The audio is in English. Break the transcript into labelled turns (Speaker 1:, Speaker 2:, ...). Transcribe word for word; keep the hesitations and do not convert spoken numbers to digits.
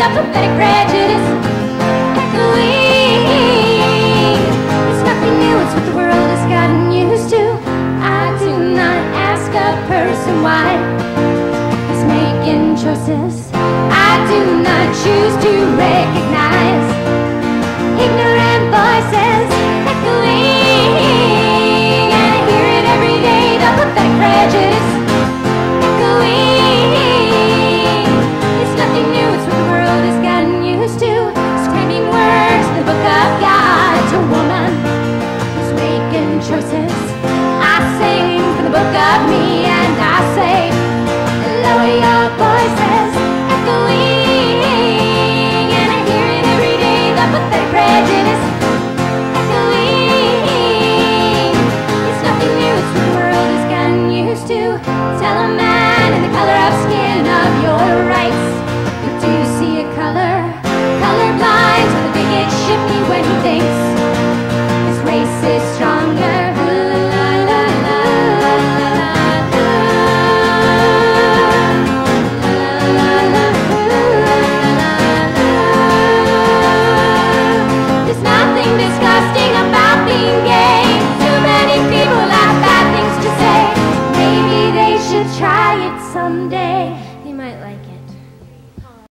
Speaker 1: of pathetic prejudice echoing. It's nothing new, it's what the world has gotten used to. I do not ask a person why he's making choices I do not choose to recognize. Ignorant voices echoing, and I hear it every day, the pathetic prejudice echoing. It's nothing new, it's what the world has gotten used to. Screaming words in the book of God to a woman who's making choices. I sing from the book of me, and I say, lower your voices echoing, and I hear it every day, the pathetic prejudice echoing. It's nothing new, it's what the world has gotten used to. Tell a man in the color of skin